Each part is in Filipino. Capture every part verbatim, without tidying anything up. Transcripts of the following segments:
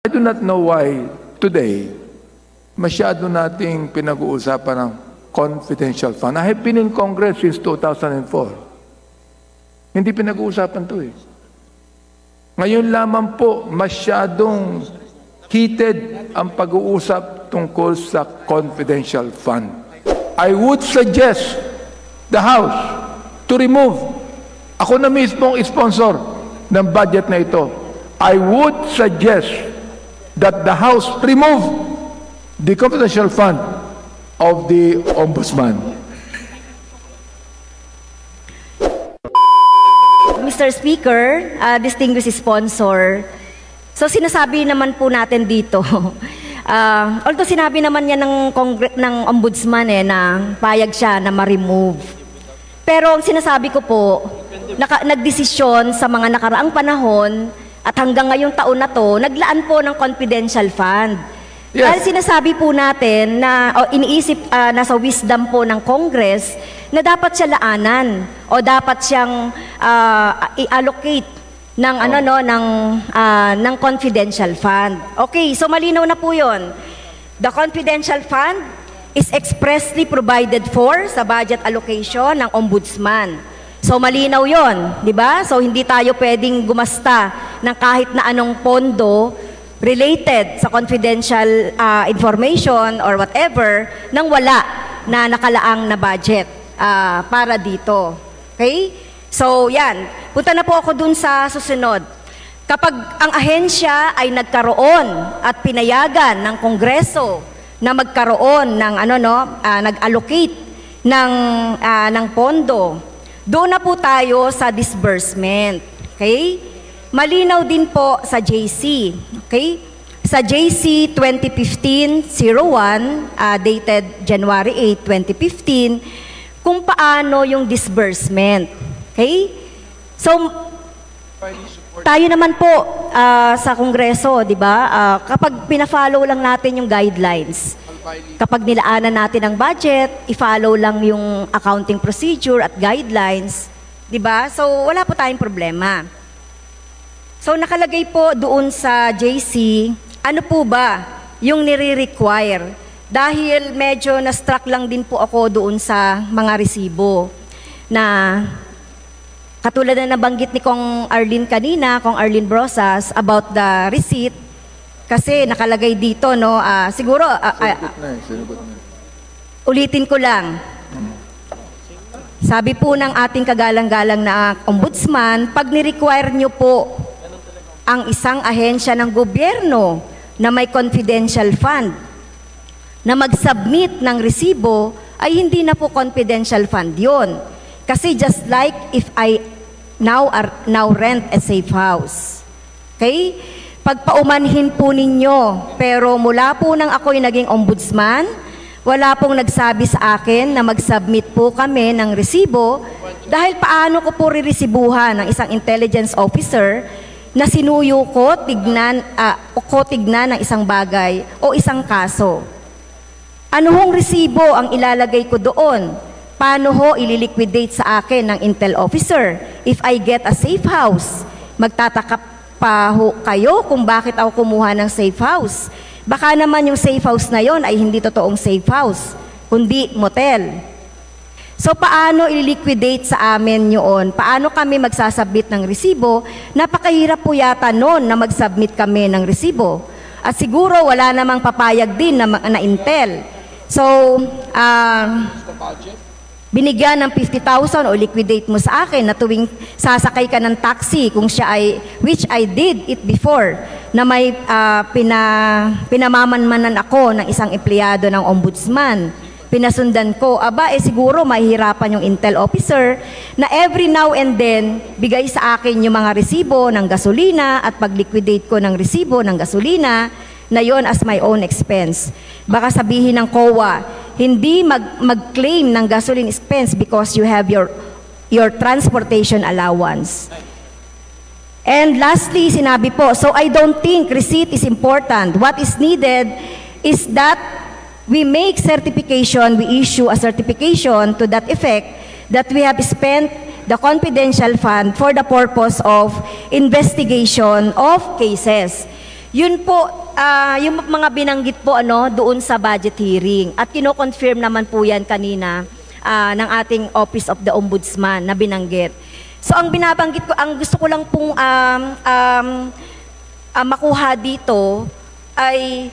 I do not know why today masyado nating pinag-uusapan ng confidential fund. I have been in Congress since two thousand four. Hindi pinag-uusapan to eh. Ngayon lamang po masyadong heated ang pag-uusap tungkol sa confidential fund. I would suggest the House to remove. Ako na mismo ang sponsor ng budget na ito. I would suggest that the House remove the confidential fund of the Ombudsman. Mister Speaker, uh, distinguished sponsor, so sinasabi naman po natin dito, uh, although sinabi naman niya ng, Congre- ng Ombudsman eh, na payag siya na ma-remove. Pero ang sinasabi ko po, naka- nagdesisyon sa mga nakaraang panahon at hanggang ngayong taon na to, naglaan po ng confidential fund. Yes. Dahil sinasabi po natin na o iniisip uh, nasa wisdom po ng Congress na dapat siya laanan o dapat siyang uh, i-allocate ng oh. ano no ng uh, ng confidential fund. Okay, so malinaw na po 'yon. The confidential fund is expressly provided for sa budget allocation ng Ombudsman. So malinaw 'yon, 'di ba? So hindi tayo pwedeng gumasta ng kahit na anong pondo related sa confidential uh, information or whatever nang wala na nakalaang na budget uh, para dito. Okay? So, yan. Punta na po ako dun sa susunod. Kapag ang ahensya ay nagkaroon at pinayagan ng Kongreso na magkaroon ng ano no, uh, nag-allocate ng uh, ng pondo, doon na po tayo sa disbursement. Okay? Malinaw din po sa J C. Okay? Sa J C twenty fifteen oh one, uh, dated January eighth, twenty fifteen, kung paano yung disbursement. Okay? So, tayo naman po uh, sa Kongreso, di ba? Uh, kapag pina-follow lang natin yung guidelines, kapag nilaanan natin ang budget, i-follow lang yung accounting procedure at guidelines, di ba? So, wala po tayong problema. So, nakalagay po doon sa J C, ano po ba yung nire-require? Dahil medyo na-struck lang din po ako doon sa mga resibo na katulad na nabanggit ni Kong Arlene kanina, Kong Arlene Brosas, about the receipt. Kasi nakalagay dito, no, uh, siguro, uh, uh, ulitin ko lang. Sabi po ng ating kagalang-galang na Ombudsman, pag ni-require nyo po ang isang ahensya ng gobyerno na may confidential fund na mag-submit ng resibo, ay hindi na po confidential fund yon. Kasi just like if I now are, now rent a safe house. Okay? Pagpaumanhin po ninyo, pero mula po nang ako'y naging ombudsman, wala pong nagsabi sa akin na mag-submit po kami ng resibo dahil paano ko po riresibuhan ng isang intelligence officer na sinuyo ko tignan, uh, ko tignan ng isang bagay o isang kaso. Ano hong resibo ang ilalagay ko doon? Paano ho ililiquidate sa akin ng intel officer? If I get a safe house, magtataka pa ho kayo kung bakit ako kumuha ng safe house. Baka naman yung safe house na yon ay hindi totoong safe house, kundi motel. So, paano ililiquidate sa amin yun? Paano kami magsasubmit ng resibo? Napakahirap po yata noon na mag-submit kami ng resibo. At siguro wala namang papayag din na, na intel. So, uh, binigyan ng fifty thousand o liquidate mo sa akin na tuwing sasakay ka ng taxi kung siya ay, which I did it before, na may uh, pina, pinamamanmanan ako ng isang empleyado ng ombudsman. Pinasundan ko, aba, eh siguro mahihirapan yung intel officer na every now and then, bigay sa akin yung mga resibo ng gasolina at pag-liquidate ko ng resibo ng gasolina na yon as my own expense. Baka sabihin ng C O A, hindi mag- mag-claim ng gasoline expense because you have your, your transportation allowance. And lastly, sinabi po, so I don't think receipt is important. What is needed is that we make certification, we issue a certification to that effect that we have spent the confidential fund for the purpose of investigation of cases. Yun po, ah, yung mga binanggit po ano, doon sa budget hearing. At kino-confirm naman po yan kanina ah, ng ating Office of the Ombudsman na binanggit. So ang binabanggit ko, ang gusto ko lang pong um, um, ah, makuha dito ay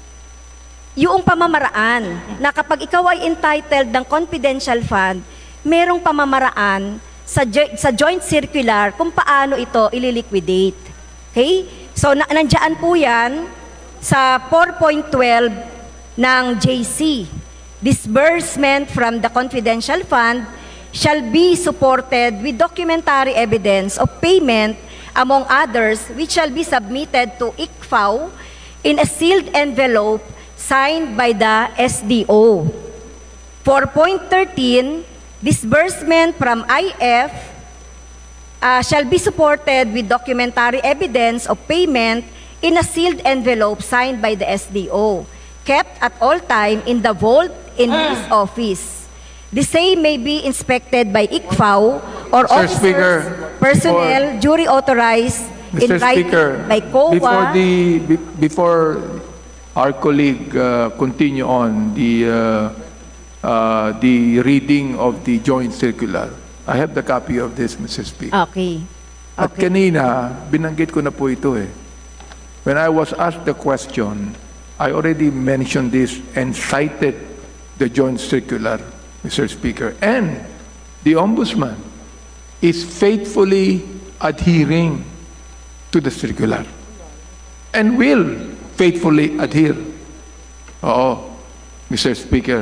yung pamamaraan na kapag ikaw ay entitled ng confidential fund, merong pamamaraan sa, jo- sa joint circular kung paano ito ililiquidate. Okay? So, na- nandiyan po yan sa four point twelve ng J C. Disbursement from the confidential fund shall be supported with documentary evidence of payment, among others, which shall be submitted to I C F A O in a sealed envelope signed by the S D O. four point thirteen, disbursement from I F uh, shall be supported with documentary evidence of payment in a sealed envelope signed by the S D O, kept at all time in the vault in his office. The same may be inspected by I C F A O or Mister officers, Speaker, personnel, jury authorized in Mister writing Speaker, by C O A. before the be- before our colleague uh, continue on the uh, uh, the reading of the joint circular, I have the copy of this, Mister Speaker. Okay. At Okay. kanina, binanggit ko na po ito eh. When I was asked the question, I already mentioned this and cited the joint circular, Mister Speaker. And the Ombudsman is faithfully adhering to the circular and will faithfully adhere. Oo, Mister Speaker,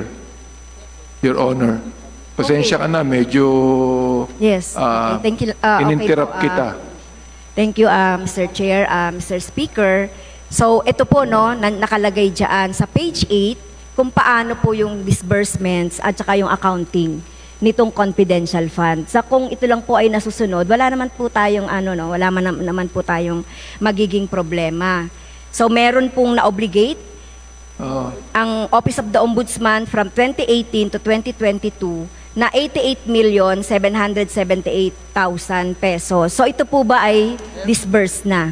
Your Honor, pasensya ka na, medyo Yes. ah, Okay. Thank you. Ah, okay ininterrupt po, ah, kita. Thank you, uh, Mister Chair, uh, Mister Speaker. So, ito po, no, na- nakalagay dyan sa page eight kung paano po yung disbursements at saka yung accounting nitong confidential fund. Sa kung ito lang po ay nasusunod, wala naman po tayong ano, no, wala man, naman po tayong magiging problema. So, meron pong na-obligate Oo. ang Office of the Ombudsman from twenty eighteen to twenty twenty-two na eighty-eight million seven hundred seventy-eight thousand pesos. So ito po ba ay disbursed na?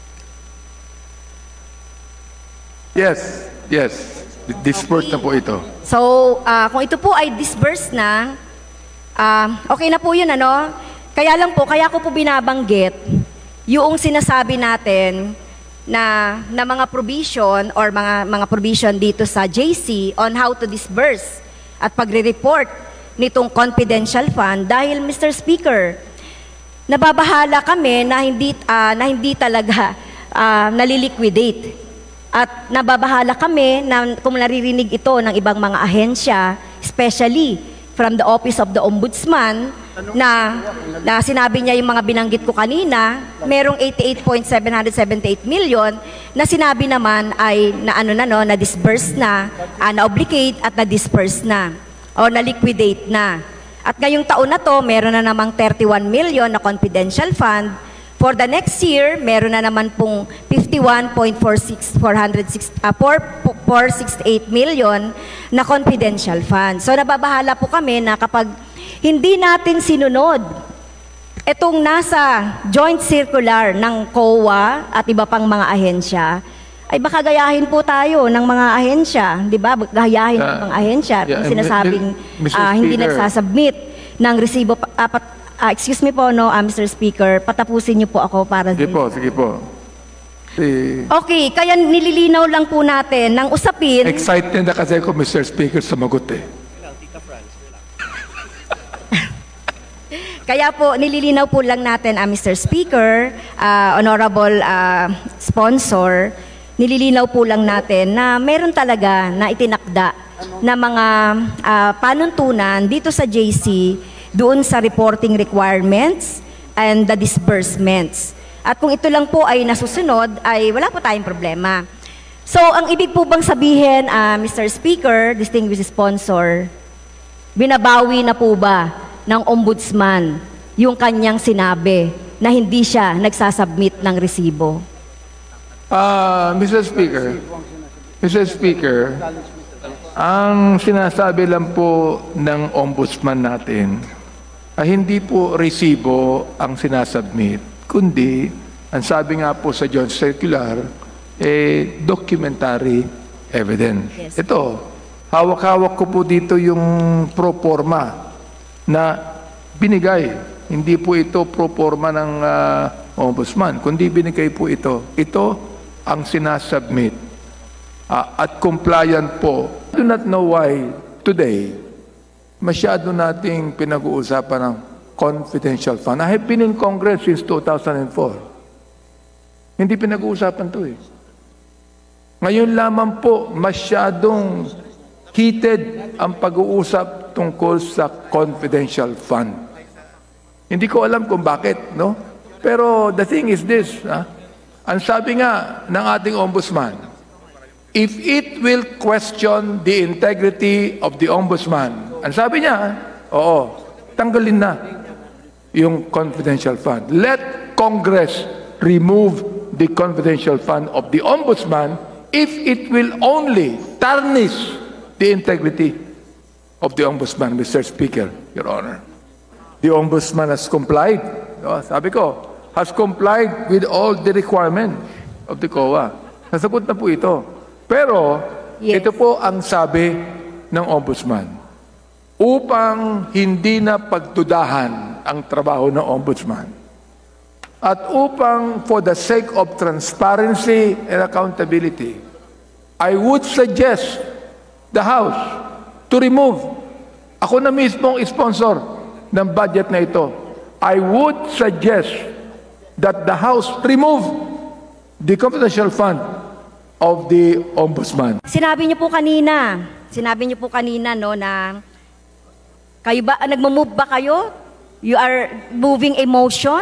Yes, yes. Dispersed na po ito. So ah, kung ito po ay disbursed na, ah, okay na po yun ano? Kaya lang po, kaya ko po binabanggit yung sinasabi natin na, na mga provision or mga, mga provision dito sa J C on how to disburse at pagre-report nitong confidential fund dahil Mister Speaker, nababahala kami na hindi ah, na hindi talaga ah, naliliquidate. At nababahala kami na kung naririnig ito ng ibang mga ahensya, especially from the Office of the Ombudsman, na, na sinabi niya yung mga binanggit ko kanina, merong eighty-eight point seven seven eight million na sinabi naman ay na ano na no, na disburse na, ah, na-obligate at na-disperse na o na-liquidate na. At ngayong taon na to, meron na namang thirty-one million na confidential fund. For the next year, meron na naman pong fifty-one point four six eight million na confidential fund. So nababahala po kami na kapag hindi natin sinunod itong nasa joint circular ng C O A at iba pang mga ahensya, ay baka gayahin po tayo ng mga ahensya, di ba? Gayahin ng Uh, mga ahensya at yeah, kung and sinasabing Mister ah, hindi Speaker. nagsasubmit ng resibo. pa- ah, pat- ah, excuse me po, no, ah, Mister Speaker, patapusin niyo po ako para Sige din. po, sige po. Si, Okay, kaya nililinaw lang po natin ng usapin. excited na kasi ako, Mister Speaker, sumagot eh. Kaya po, nililinaw po lang natin, ah, Mister Speaker, ah, Honorable ah, Sponsor, nililinaw po lang natin na meron talaga na itinakda na mga ah, panuntunan dito sa J C doon sa reporting requirements and the disbursements. At kung ito lang po ay nasusunod, ay wala po tayong problema. So, ang ibig po bang sabihin, ah, Mister Speaker, distinguished sponsor, binabawi na po ba ng ombudsman yung kanyang sinabi na hindi siya nagsasubmit ng resibo? Ah, Mister Speaker, Mister Speaker, ang sinasabi lang po ng ombudsman natin ay hindi po resibo ang sinasubmit, kundi ang sabi nga po sa joint circular, eh, documentary evidence. Yes. Ito, hawak-hawak ko po dito yung pro forma na binigay. Hindi po ito pro forma ng ah, ombudsman, kundi binigay po ito. Ito ang sinasubmit ah, at compliant po. I do not know why today masyado nating pinag-uusapan ng confidential fund. I have been in Congress since two thousand four. Hindi pinag-uusapan to eh. Ngayon lamang po masyadong heated ang pag-uusap tungkol sa confidential fund. Hindi ko alam kung bakit, no? Pero the thing is this, ha? Ang sabi nga ng ating ombudsman, if it will question the integrity of the ombudsman, ang sabi niya, oo, tanggalin na yung confidential fund. Let Congress remove the confidential fund of the ombudsman if it will only tarnish the integrity of the ombudsman, Mister Speaker, Your Honor. The ombudsman has complied. Oh, sabi ko, has complied with all the requirements of the C O A. Nasagot na po ito. Pero, Yes. ito po ang sabi ng ombudsman. Upang hindi na pagdudahan ang trabaho ng ombudsman at upang for the sake of transparency and accountability, I would suggest the House to remove. Ako na mismo ang sponsor ng budget na ito. I would suggest that the House remove the confidential fund of the Ombudsman. Sinabi niyo po kanina, sinabi niyo po kanina no na kayo ba nagmo-move ba kayo? You are moving a motion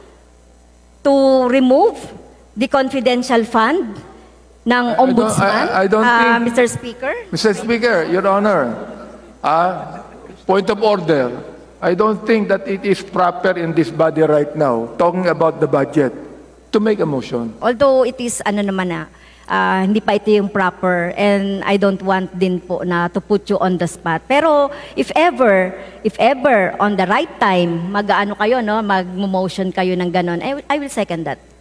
to remove the confidential fund ng I- I don't- ombudsman, I- I don't ah, think- Mister Speaker? Mister Speaker, Your Honor, ah, point of order, I don't think that it is proper in this body right now, talking about the budget, to make a motion. Although it is ano naman na ah, hindi pa ito yung proper and I don't want din po na to put you on the spot. Pero if ever, if ever on the right time, mag-ano kayo no, mag-motion kayo ng ganon, I, I will second that.